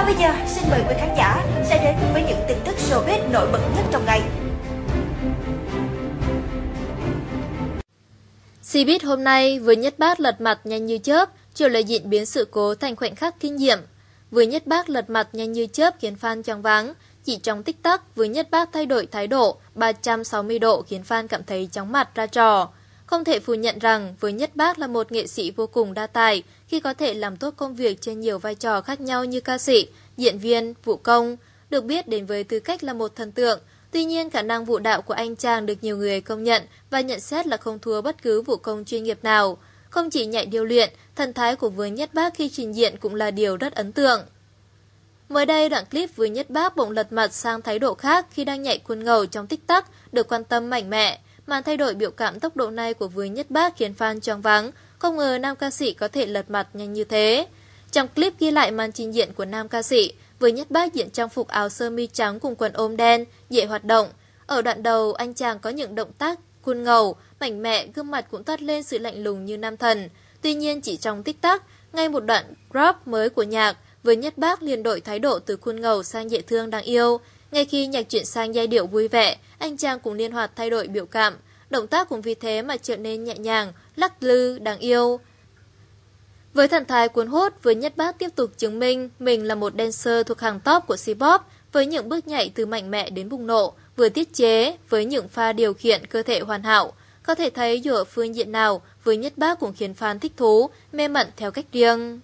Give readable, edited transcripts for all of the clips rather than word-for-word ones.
bây giờ, xin mời quý khán giả sẽ đến với những tin tức showbiz nổi bật nhất trong ngày. Showbiz hôm nay, Vương Nhất Bác lật mặt nhanh như chớp, Triệu Lệ Dĩnh biến sự cố thành khoảnh khắc kinh nghiệm. Vương Nhất Bác lật mặt nhanh như chớp khiến fan choáng váng. Chỉ trong tích tắc, Vương Nhất Bác thay đổi thái độ 360 độ khiến fan cảm thấy chóng mặt ra trò. Không thể phủ nhận rằng Vương Nhất Bác là một nghệ sĩ vô cùng đa tài khi có thể làm tốt công việc trên nhiều vai trò khác nhau như ca sĩ, diễn viên, vũ công. Được biết đến với tư cách là một thần tượng, tuy nhiên khả năng vũ đạo của anh chàng được nhiều người công nhận và nhận xét là không thua bất cứ vũ công chuyên nghiệp nào. Không chỉ nhảy điêu luyện, thần thái của Vương Nhất Bác khi trình diễn cũng là điều rất ấn tượng. Mới đây, đoạn clip Vương Nhất Bác bỗng lật mặt sang thái độ khác khi đang nhảy cuốn ngầu trong tích tắc được quan tâm mạnh mẽ. Màn thay đổi biểu cảm tốc độ này của Vương Nhất Bác khiến fan choáng váng, không ngờ nam ca sĩ có thể lật mặt nhanh như thế. Trong clip ghi lại màn trình diễn của nam ca sĩ, Vương Nhất Bác diện trang phục áo sơ mi trắng cùng quần ôm đen, dễ hoạt động. Ở đoạn đầu, anh chàng có những động tác cuốn ngầu, mạnh mẽ, gương mặt cũng toát lên sự lạnh lùng như nam thần. Tuy nhiên chỉ trong tích tắc, ngay một đoạn rap mới của nhạc, Vương Nhất Bác liền đổi thái độ từ cuốn ngầu sang dễ thương đáng yêu. Ngay khi nhạc chuyển sang giai điệu vui vẻ, anh chàng cũng liên hoạt thay đổi biểu cảm. Động tác cũng vì thế mà trở nên nhẹ nhàng, lắc lư, đáng yêu. Với thần thái cuốn hút, Vương Nhất Bác tiếp tục chứng minh mình là một dancer thuộc hàng top của Cpop với những bước nhảy từ mạnh mẽ đến bùng nổ, vừa tiết chế với những pha điều khiển cơ thể hoàn hảo. Có thể thấy dù ở phương diện nào, Vương Nhất Bác cũng khiến fan thích thú, mê mẩn theo cách riêng.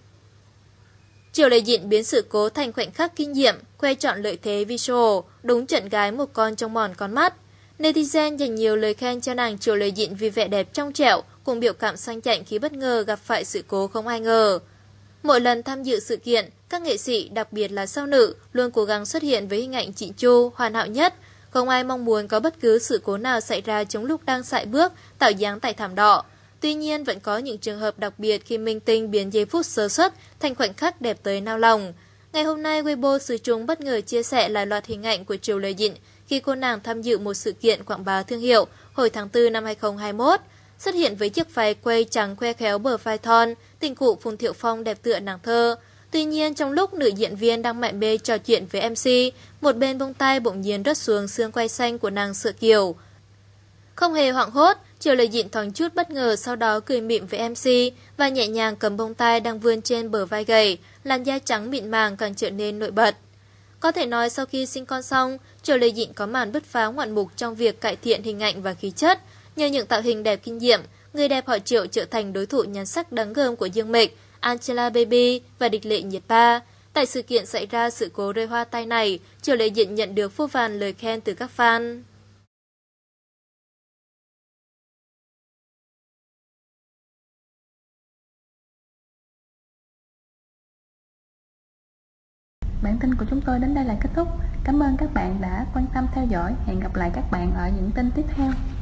Triệu Lệ Dĩnh biến sự cố thành khoảnh khắc kinh nghiệm, khoe trọn lợi thế visual, đúng trận gái một con trong mòn con mắt. Netizen dành nhiều lời khen cho nàng Triệu Lệ Dĩnh vì vẻ đẹp trong trẻo, cùng biểu cảm sang chảnh khi bất ngờ gặp phải sự cố không ai ngờ. Mỗi lần tham dự sự kiện, các nghệ sĩ, đặc biệt là sao nữ, luôn cố gắng xuất hiện với hình ảnh chỉn chu, hoàn hảo nhất. Không ai mong muốn có bất cứ sự cố nào xảy ra trong lúc đang sải bước, tạo dáng tại thảm đỏ. Tuy nhiên, vẫn có những trường hợp đặc biệt khi minh tinh biến giây phút sơ suất thành khoảnh khắc đẹp tới nao lòng. Ngày hôm nay, Weibo Sư Trung bất ngờ chia sẻ lại loạt hình ảnh của Triệu Lệ Dĩnh khi cô nàng tham dự một sự kiện quảng bá thương hiệu hồi tháng 4 năm 2021. Xuất hiện với chiếc váy quây trắng khoe khéo bờ vai thon, tình cụ Phùng Thiệu Phong đẹp tựa nàng thơ. Tuy nhiên, trong lúc nữ diễn viên đang mải mê trò chuyện với MC, một bên bông tai bỗng nhiên rớt xuống xương quai xanh của nàng Sợ Kiều. Không hề hoảng hốt, Triệu Lệ Dĩnh thoáng chút bất ngờ sau đó cười mỉm với MC và nhẹ nhàng cầm bông tai đang vươn trên bờ vai gầy, làn da trắng mịn màng càng trở nên nổi bật. Có thể nói sau khi sinh con xong, Triệu Lệ Dĩnh có màn bứt phá ngoạn mục trong việc cải thiện hình ảnh và khí chất. Nhờ những tạo hình đẹp kinh nghiệm, người đẹp họ Triệu trở thành đối thủ nhan sắc đáng gờm của Dương Mịch, Angelababy và địch lệ nhiệt ba. Tại sự kiện xảy ra sự cố rơi hoa tai này, Triệu Lệ Dĩnh nhận được vô vàn lời khen từ các fan. Bản tin của chúng tôi đến đây là kết thúc. Cảm ơn các bạn đã quan tâm theo dõi. Hẹn gặp lại các bạn ở những tin tiếp theo.